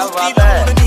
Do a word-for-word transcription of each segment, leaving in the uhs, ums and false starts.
क्या बात है।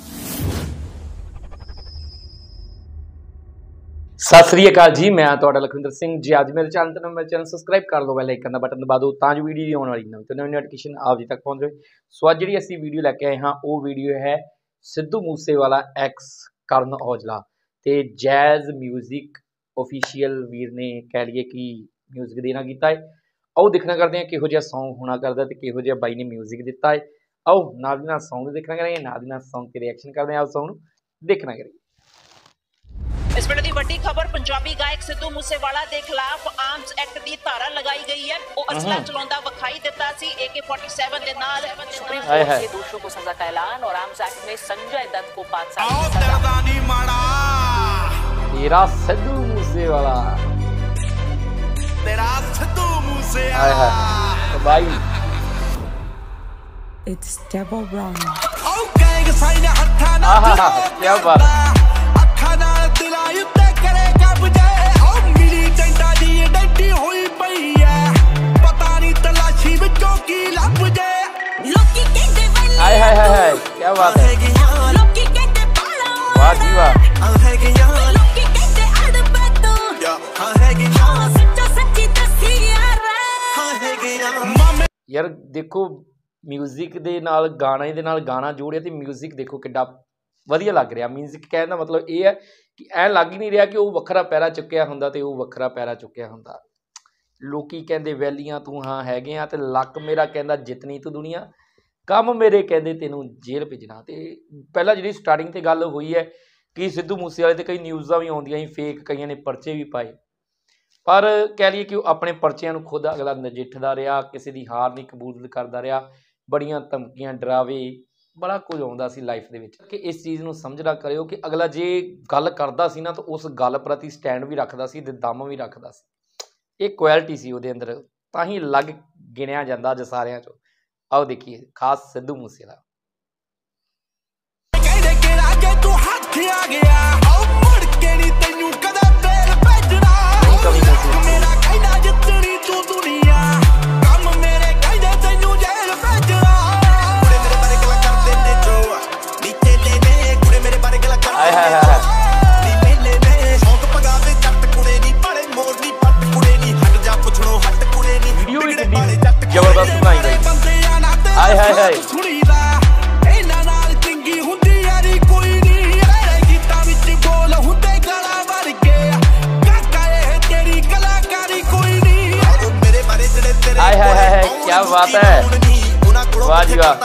सत श्री अकाल जी, मैं तुहाडा लखविंदर सिंह जी। अज मेरे चैनल तो मेरे चैनल सबसक्राइब कर लो, बेल आइकन का बटन दबा दो तां जो वीडियो दी आने वाली नवीं तो नवीं नोटिफिकेशन आप जी तक पहुंच जाए। सो अज जिहड़ी असीं वीडियो लैके आए हाँ वो वीडियो है सिद्धू मूसेवाला एक्स करण औजला ते जैज़ म्यूजिक ऑफिशियल वीर ने कह लीए कि म्यूजिक देना कीता है। आओ देखना करते हैं किहो जिहा सॉन्ग होना करदा ते किहो जिहा बाई ने म्यूजिक दिता है। आओ नाल दी नाल सॉन्ग देखना करेंगे, नाल दी नाल सॉन्ग के रिएक्शन करते हैं। आप सॉन्ग देखना करेंगे। इस ਵੇਲੇ ਦੀ ਵੱਡੀ ਖਬਰ ਪੰਜਾਬੀ ਗਾਇਕ ਸਿੱਧੂ ਮੂਸੇਵਾਲਾ ਦੇ ਖਿਲਾਫ ਆਰਮਸ ਐਕਟ ਦੀ ਧਾਰਾ ਲਗਾਈ ਗਈ ਹੈ। ਉਹ ਅਸਲਾ ਚਲਾਉਂਦਾ ਵਿਖਾਈ ਦਿੱਤਾ ਸੀ ए के सैंतालीस ਦੇ ਨਾਲ। सुप्रीम कोर्ट से दोषियों को सजा का ऐलान और आर्म्स एक्ट में संजय दत्त को पांच साल की सजा। तेरा सिद्धू मूसेवाला, तेरा सिद्धू मूसेवाला भाई It's double wrong. ओ गैंग साइन हत्था ना क्या बात हाय हाय हाय हाय क्या बात है। वाह जी वाह। यार देखो म्यूजिक दे नाल गाने दे नाल गाना जोड़िया ते म्यूजिक देखो किड्डा वधिया लग रहा। म्यूजिक कहने का मतलब ये है कि ऐ लग ही नहीं रहा कि वो वखरा पैरा चुक्या हुंदा ते वो वखरा पैरा चुक्या हुंदा। लोकी कहंदे वैलियां तू हाँ हैगे आ ते लक मेरा कहंदा जितनी तू दुनिया कम मेरे कहंदे तेनू जेल भेजना। ते पहला जिहड़ी स्टार्टिंग ते गल हुई है कि सिद्धू मूसेवाले ते कई न्यूज़ां भी आउंदियां सी फेक, कईयां ने परचे भी पाए, पर कह लीए कि वो अपने परचियां नूं खुद अगला नजिठदा रहा, किसी दी हार नहीं कबूल करदा रहा, बड़ियां धमकियां डरावे बड़ा कुछ आउंदा सी लाइफ दे विच। कि इस चीज़ नूं समझदा करिओ कि अगला जे गल करदा सी ना तो उस गल प्रति स्टैंड भी रखदा सी ते दम भी रखदा सी। एक क्वालिटी सी उहदे अंदर, तां ही अलग गिणिया जांदा अज सारियां चों। आओ देखिए खास सिद्धू मूसेवाला। जबरदस्त बनाई गई। हाय हाय हाय हाय हाय हाय क्या बात है। वाह जी वाह।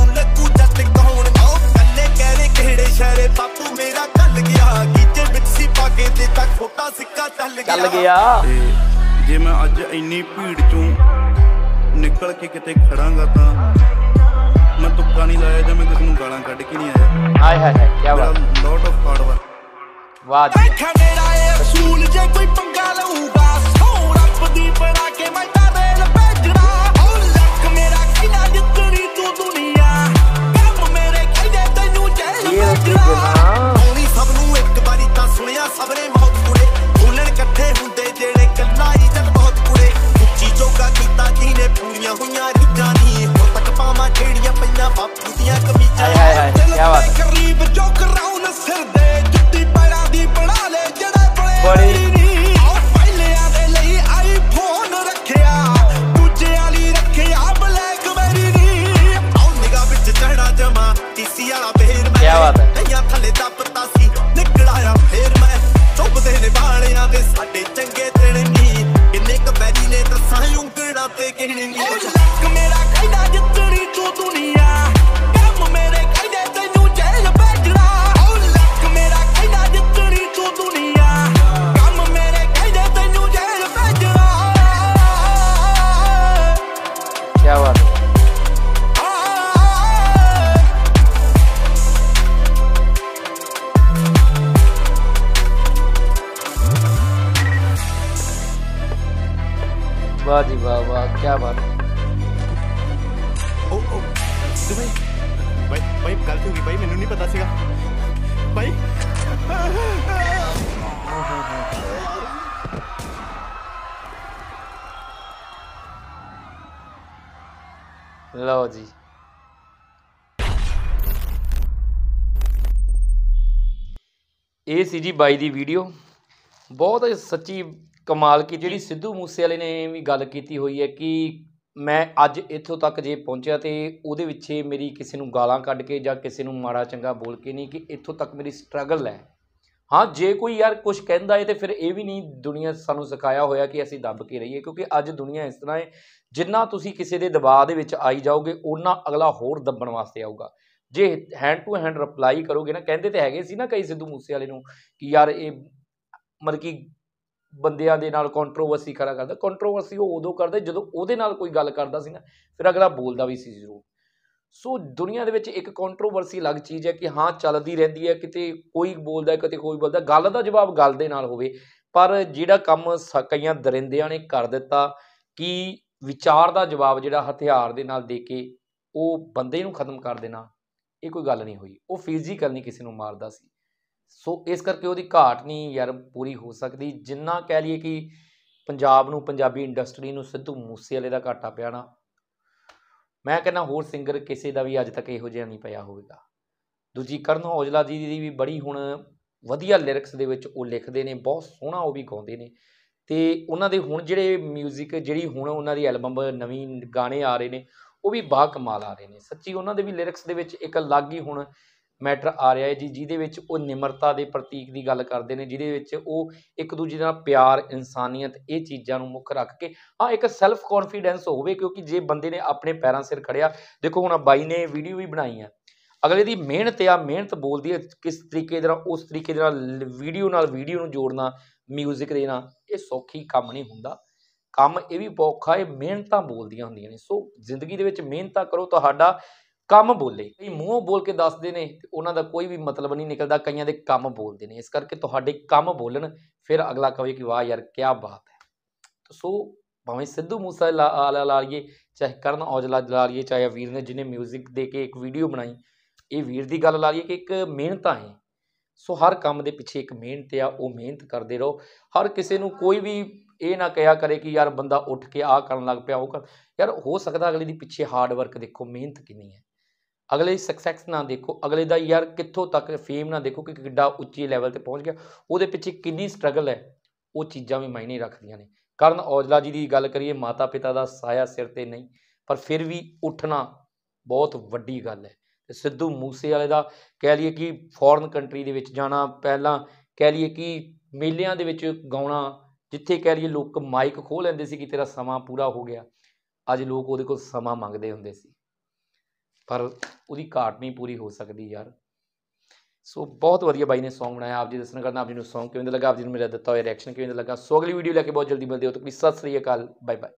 चल गया जे मैं अज इन्नी भीड़ चों निकल के किते खड़ांगा तां मैं तुक्का नहीं लाया जे मैं किसी नूं गालां कढ के नहीं आया। हाय हाय हाय क्या बात। Lot of hard work. वाह जी। मेरा ये असूल जे कोई पंगा लऊगा सौ रब दी बना के मैं रेल भेजना। ओ लक मेरा कहना जितनी तू दुनिया कम मेरे कहदे तैनू जेल भेजना। ओनी सब नूं एक बारी तां सुनिया सबने बहुत कुड़े बोलण इकट्ठे हुंदे जेड़े कल्ला ही जग बहुत कुड़े ਉੱਚੀ ਜੋਗਾ ਕੀਤਾ ਜਿਹਨੇ ਪੂਰੀਆਂ ਹੋਈਆਂ ਰੀਝਾਂ ਨੀ ਹੁਣ ਤੱਕ ਪਾਵਾਂ ਜਿਹੜੀਆਂ ਪਈਆਂ ਬਾਪੂ ਦੀਆਂ ਕਮੀਜ਼ਾਂ। ਹਾਏ ਹਾਏ ਕੀ ਬਾਤ ਹੈ। ਗਰੀਬ ਜੋ ਕਰਾਉਣ ਸਿਰ ਦੇ ਜੁੱਤੀ ਪੈਰਾਂ ਦੀ ਬਣਾ ਲੈ ਜਿਹੜੇ ਬੜੇ ਨੀ ਆਹ ਪਹਿਲਿਆਂ ਦੇ ਲਈ ਆਈਫੋਨ ਰੱਖਿਆ ਦੂਜਿਆਂ ਲਈ ਰੱਖਿਆ ਬਲੈਕਬੈਰੀ ਨੀ ਆਹ ਨਿਗਾਹ ਵਿੱਚ ਚੜਾ ਜਮਾ ਟੀਸੀ ਵਾਲਾ ਫੇਰ ਮੈਂ ਕੀ ਬਾਤ ਹੈ। ਨਈਆਂ ਥੱਲੇ ਦੱਬਤਾ ਸੀ ਨਿਕਲਾਇਆ ਫੇਰ ਮੈਂ ਚੁੱਪਦੇ ਨੇ ਵਾਲਿਆਂ ਦੇ ਸਾਡੇ ਚੰਗੇ ਦਿਨ ਨੀ ਕਿੰਨੇ ਕ ਬੈਰੀ ਨੇ ਦਸਾਂ ਉਂਗਲਾਂ ਤੇ ਗਿਣਨੀ। ਲੱਕ ਮੇਰਾ ਕਹਿੰਦਾ ਜਿੱਤਣੀ ਤੂੰ ਦੁਨੀਆ ਕੰਮ ਮੇਰੇ ਕਹਿੰਦੇ ਤੈਨੂੰ ਜੇਲ ਭੇਜਣਾ। ਉਹ ਲੱਕ ਮੇਰਾ ਕਹਿੰਦਾ ਜਿੱਤਣੀ ਤੂੰ ਦੁਨੀਆ ਕੰਮ ਮੇਰੇ ਕਹਿੰਦੇ ਤੈਨੂੰ ਜੇਲ ਭੇਜਣਾ। क्या बात है। वाह जी वाह वाह क्या बात है। ओ ओ तू भाई भाई भाई गलती हो गई भाई, मैनू नहीं पता सीगा भाई। लो जी ਇਹ ਸੀ ਜੀ ਬਾਈ ਦੀ ਵੀਡੀਓ, ਬਹੁਤ ਸੱਚੀ ਕਮਾਲ ਕੀ ਜਿਹੜੀ ਸਿੱਧੂ ਮੂਸੇਵਾਲੇ ਨੇ ਵੀ ਗੱਲ ਕੀਤੀ ਹੋਈ ਹੈ ਕਿ ਮੈਂ ਅੱਜ ਇੱਥੋਂ ਤੱਕ ਜੇ ਪਹੁੰਚਿਆ ਤੇ ਉਹਦੇ ਵਿੱਚ ਮੇਰੀ ਕਿਸੇ ਨੂੰ ਗਾਲਾਂ ਕੱਢ ਕੇ ਜਾਂ ਕਿਸੇ ਨੂੰ ਮਾੜਾ ਚੰਗਾ ਬੋਲ ਕੇ ਨਹੀਂ, ਕਿ ਇੱਥੋਂ ਤੱਕ ਮੇਰੀ ਸਟਰਗਲ ਹੈ। ਹਾਂ ਜੇ ਕੋਈ ਯਾਰ ਕੁਝ ਕਹਿੰਦਾ ਹੈ ਤੇ ਫਿਰ ਇਹ ਵੀ ਨਹੀਂ ਦੁਨੀਆ ਸਾਨੂੰ ਸਿਖਾਇਆ ਹੋਇਆ ਕਿ ਅਸੀਂ ਦੱਬ ਕੇ ਰਹੀਏ, ਕਿਉਂਕਿ ਅੱਜ ਦੁਨੀਆ ਇਸ ਤਰ੍ਹਾਂ ਹੈ ਜਿੰਨਾ ਤੁਸੀਂ ਕਿਸੇ ਦੇ ਦਬਾਅ ਦੇ ਵਿੱਚ ਆਈ ਜਾਓਗੇ ਓਨਾ ਅਗਲਾ ਹੋਰ ਦੱਬਣ ਵਾਸਤੇ ਆਊਗਾ। ਜੇ ਹੈਂਡ ਟੂ ਹੈਂਡ ਰਿਪਲਾਈ ਕਰੋਗੇ ਨਾ, ਕਹਿੰਦੇ ਤੇ ਹੈਗੇ ਸੀ ਨਾ ਕਈ ਸਿੱਧੂ ਮੂਸੇਵਾਲੇ ਨੂੰ ਕਿ ਯਾਰ ਇਹ ਮਤਲਬ ਕਿ ਬੰਦਿਆਂ ਦੇ ਨਾਲ ਕੰਟਰੋਵਰਸੀ ਕਰਾ ਕਰਦਾ। ਕੰਟਰੋਵਰਸੀ ਉਹ ਉਦੋਂ ਕਰਦਾ ਜਦੋਂ ਉਹਦੇ ਨਾਲ ਕੋਈ ਗੱਲ ਕਰਦਾ ਸੀ ਨਾ, ਫਿਰ ਅਗਲਾ ਬੋਲਦਾ ਵੀ ਸੀ ਜ਼ਰੂਰ। ਸੋ ਦੁਨੀਆ ਦੇ ਵਿੱਚ ਇੱਕ ਕੰਟਰੋਵਰਸੀ ਅਲੱਗ ਚੀਜ਼ ਹੈ ਕਿ ਹਾਂ ਚੱਲਦੀ ਰਹਿੰਦੀ ਹੈ, ਕਿਤੇ ਕੋਈ ਬੋਲਦਾ ਕਿਤੇ ਕੋਈ ਬੋਲਦਾ, ਗੱਲ ਦਾ ਜਵਾਬ ਗੱਲ ਦੇ ਨਾਲ ਹੋਵੇ। ਪਰ ਜਿਹੜਾ ਕੰਮ ਸ ਕਈਆਂ ਦਰਿੰਦਿਆਂ ਨੇ ਕਰ ਦਿੱਤਾ ਕਿ ਵਿਚਾਰ ਦਾ ਜਵਾਬ ਜਿਹੜਾ ਹਥਿਆਰ ਦੇ ਨਾਲ ਦੇ ਕੇ ਉਹ ਬੰਦੇ ਨੂੰ ਖਤਮ ਕਰ ਦੇਣਾ, ਇਹ ਕੋਈ ਗੱਲ ਨਹੀਂ ਹੋਈ। ਉਹ ਫਿਜ਼ੀਕਲ ਨਹੀਂ ਕਿਸੇ ਨੂੰ ਮਾਰਦਾ ਸੀ। ਸੋ ਇਸ ਕਰਕੇ ਉਹਦੀ ਘਾਟ ਨਹੀਂ ਯਾਰ ਪੂਰੀ ਹੋ ਸਕਦੀ। ਜਿੰਨਾ ਕਹਿ ਲਈਏ ਕਿ ਪੰਜਾਬ ਨੂੰ, ਪੰਜਾਬੀ ਇੰਡਸਟਰੀ ਨੂੰ ਸਿੱਧੂ ਮੂਸੇਵਾਲੇ ਦਾ ਘਾਟਾ ਪਿਆ ਨਾ, ਮੈਂ ਕਹਿੰਦਾ ਹੋਰ ਸਿੰਗਰ ਕਿਸੇ ਦਾ ਵੀ ਅੱਜ ਤੱਕ ਇਹੋ ਜਿਹਾ ਨਹੀਂ ਪਿਆ ਹੋਵੇਗਾ। ਦੂਜੀ ਕਰਨ ਔਜਲਾ ਜੀ ਦੀ ਵੀ ਬੜੀ ਹੁਣ ਵਧੀਆ ਲਿਰਿਕਸ ਦੇ ਵਿੱਚ ਉਹ ਲਿਖਦੇ ਨੇ, ਬਹੁਤ ਸੋਹਣਾ ਉਹ ਵੀ ਗਾਉਂਦੇ ਨੇ। ਅਤੇ ਉਹਨਾਂ ਦੇ ਹੁਣ ਜਿਹੜੇ ਮਿਊਜ਼ਿਕ ਜਿਹੜੀ ਹੁਣ ਉਹਨਾਂ ਦੀ ਐਲਬਮ ਨਵੀਂ ਗਾਣੇ ਆ ਰਹੇ ਨੇ ਉਹ ਵੀ ਬਾ ਕਮਾਲ ਆ ਰਹੇ ਨੇ ਸੱਚੀ। ਉਹਨਾਂ ਦੇ ਵੀ ਲਿਰਿਕਸ ਦੇ ਵਿੱਚ ਇੱਕ ਅਲੱਗ ਹੀ ਹੁਣ ਮੈਟਰ ਆ ਰਿਹਾ ਹੈ ਜੀ, ਜਿਹਦੇ ਵਿੱਚ ਉਹ ਨਿਮਰਤਾ ਦੇ ਪ੍ਰਤੀਕ ਦੀ ਗੱਲ ਕਰਦੇ ਨੇ, ਜਿਹਦੇ ਵਿੱਚ ਉਹ ਇੱਕ ਦੂਜੇ ਨਾਲ ਪਿਆਰ, ਇਨਸਾਨੀਅਤ, ਇਹ ਚੀਜ਼ਾਂ ਨੂੰ ਮੁੱਖ ਰੱਖ ਕੇ ਹਾਂ ਇੱਕ ਸੈਲਫ ਕੌਨਫੀਡੈਂਸ ਹੋਵੇ। ਕਿਉਂਕਿ ਜੇ ਬੰਦੇ ਨੇ ਆਪਣੇ ਪੈਰਾਂ ਸਿਰ ਖੜਿਆ, ਦੇਖੋ ਹੁਣ ਬਾਈ ਨੇ ਵੀਡੀਓ ਵੀ ਬਣਾਈ ਆ, ਅਗਲੇ ਦੀ ਮਿਹਨਤ ਆ, ਮਿਹਨਤ ਬੋਲਦੀ ਹੈ ਕਿਸ ਤਰੀਕੇ ਦੇ ਨਾਲ, ਉਸ ਤਰੀਕੇ ਦੇ ਨਾਲ ਵੀਡੀਓ ਨਾਲ ਵੀਡੀਓ ਨੂੰ ਜੋੜਨਾ, ਮਿਊਜ਼ਿਕ ਦੇਣਾ, ਇਹ ਸੌਖੀ ਕੰਮ ਨਹੀਂ ਹੁੰਦਾ। ਕੰਮ ਇਹ ਵੀ ਔਖਾ, ਇਹ ਮਿਹਨਤਾਂ ਬੋਲਦੀਆਂ ਹੁੰਦੀਆਂ ਨੇ। ਸੋ ਜ਼ਿੰਦਗੀ ਦੇ ਵਿੱਚ ਮਿਹਨਤਾਂ ਕਰੋ, ਤੁਹਾਡਾ ਕੰਮ ਬੋਲੇ। ਕਈ ਮੂੰਹੋਂ ਬੋਲ ਕੇ ਦੱਸਦੇ ਨੇ ਤੇ ਉਹਨਾਂ ਦਾ ਕੋਈ ਵੀ ਮਤਲਬ ਨਹੀਂ ਨਿਕਲਦਾ, ਕਈਆਂ ਦੇ ਕੰਮ ਬੋਲਦੇ ਨੇ। ਇਸ ਕਰਕੇ ਤੁਹਾਡੇ ਕੰਮ ਬੋਲਣ, ਫਿਰ ਅਗਲਾ ਕਹੇ ਕਿ ਵਾਹ ਯਾਰ ਕਿਆ ਬਾਤ ਹੈ। ਸੋ ਭਾਵੇਂ ਸਿੱਧੂ ਮੂਸੇਵਾਲਾ ਲਾ ਲਈਏ, ਚਾਹੇ ਕਰਨ ਔਜਲਾ ਲਾ ਲਈਏ, ਚਾਹੇ ਵੀਰ ਨੇ ਜਿਹਨੇ ਮਿਊਜ਼ਿਕ ਦੇ ਕੇ ਇੱਕ ਵੀਡੀਓ ਬਣਾਈ, ਇਹ ਵੀਰ ਦੀ ਗੱਲ ਲਾ ਲਈਏ ਕਿ ਇੱਕ ਮਿਹਨਤਾਂ ਹੈ। ਸੋ ਹਰ ਕੰਮ ਦੇ ਪਿੱਛੇ ਇੱਕ ਮਿਹਨਤ ਆ, ਉਹ ਮਿਹਨਤ ਕਰਦੇ ਰਹੋ। ਹਰ ਕਿਸੇ ਨੂੰ ਕੋਈ ਵੀ ਇਹ ਨਾ ਕਿਹਾ ਕਰੇ ਕਿ ਯਾਰ ਬੰਦਾ ਉੱਠ ਕੇ ਆਹ ਕਰਨ ਲੱਗ ਪਿਆ, ਉਹ ਕਰ, ਯਾਰ ਹੋ ਸਕਦਾ ਅਗਲੇ ਦੀ ਪਿੱਛੇ ਹਾਰਡ ਵਰਕ ਦੇਖੋ, ਮਿਹਨਤ ਕਿੰਨੀ ਹੈ। ਅਗਲੇ ਦੀ ਸਕਸੈਸ ਨਾ ਦੇਖੋ, ਅਗਲੇ ਦਾ ਯਾਰ ਕਿੱਥੋਂ ਤੱਕ ਫੇਮ ਨਾ ਦੇਖੋ ਕਿ ਕਿੱਡਾ ਉੱਚੇ ਲੈਵਲ 'ਤੇ ਪਹੁੰਚ ਗਿਆ, ਉਹਦੇ ਪਿੱਛੇ ਕਿੰਨੀ ਸਟਰਗਲ ਹੈ। ਉਹ ਚੀਜ਼ਾਂ ਵੀ ਮਾਇਨੇ ਰੱਖਦੀਆਂ ਨੇ। ਕਰਨ ਔਜਲਾ ਜੀ ਦੀ ਗੱਲ ਕਰੀਏ, ਮਾਤਾ ਪਿਤਾ ਦਾ ਸਾਇਆ ਸਿਰ 'ਤੇ ਨਹੀਂ, ਪਰ ਫਿਰ ਵੀ ਉੱਠਣਾ ਬਹੁਤ ਵੱਡੀ ਗੱਲ ਹੈ। ਅਤੇ ਸਿੱਧੂ ਮੂਸੇਵਾਲੇ ਦਾ ਕਹਿ ਲਈਏ ਕਿ ਫੋਰਨ ਕੰਟਰੀ ਦੇ ਵਿੱਚ ਜਾਣਾ, ਪਹਿਲਾਂ ਕਹਿ ਲਈਏ ਕਿ ਮੇਲਿਆਂ ਦੇ ਵਿੱਚ ਗਾਉਣਾ, ਜਿੱਥੇ ਕਹਿ ਲਈਏ ਲੋਕ ਮਾਈਕ ਖੋਹ ਲੈਂਦੇ ਸੀ ਕਿ ਤੇਰਾ ਸਮਾਂ ਪੂਰਾ ਹੋ ਗਿਆ, ਅੱਜ ਲੋਕ ਉਹਦੇ ਕੋਲ ਸਮਾਂ ਮੰਗਦੇ ਹੁੰਦੇ ਸੀ, ਪਰ ਉਹਦੀ ਘਾਟ ਨਹੀਂ ਪੂਰੀ ਹੋ ਸਕਦੀ ਯਾਰ। ਸੋ ਬਹੁਤ ਵਧੀਆ ਬਾਈ ਨੇ ਸੌਂਗ ਬਣਾਇਆ। ਆਪ ਜੀ ਦੱਸਣਾ ਕਰਨਾ ਆਪ ਜੀ ਨੂੰ ਸੌਂਗ ਕਿਵੇਂ ਦਾ ਲੱਗਾ, ਆਪ ਜੀ ਨੂੰ ਮੇਰਾ ਦਿੱਤਾ ਹੋਇਆ ਰਿਐਕਸ਼ਨ ਕਿਵੇਂ ਦਾ ਲੱਗਾ। ਸੋ ਅਗਲੀ ਵੀਡੀਓ ਲੈ ਕੇ ਬਹੁਤ ਜਲਦੀ ਮਿਲਦੇ ਹੋ। ਤਾਂ please Sat Sri Akal, bye bye.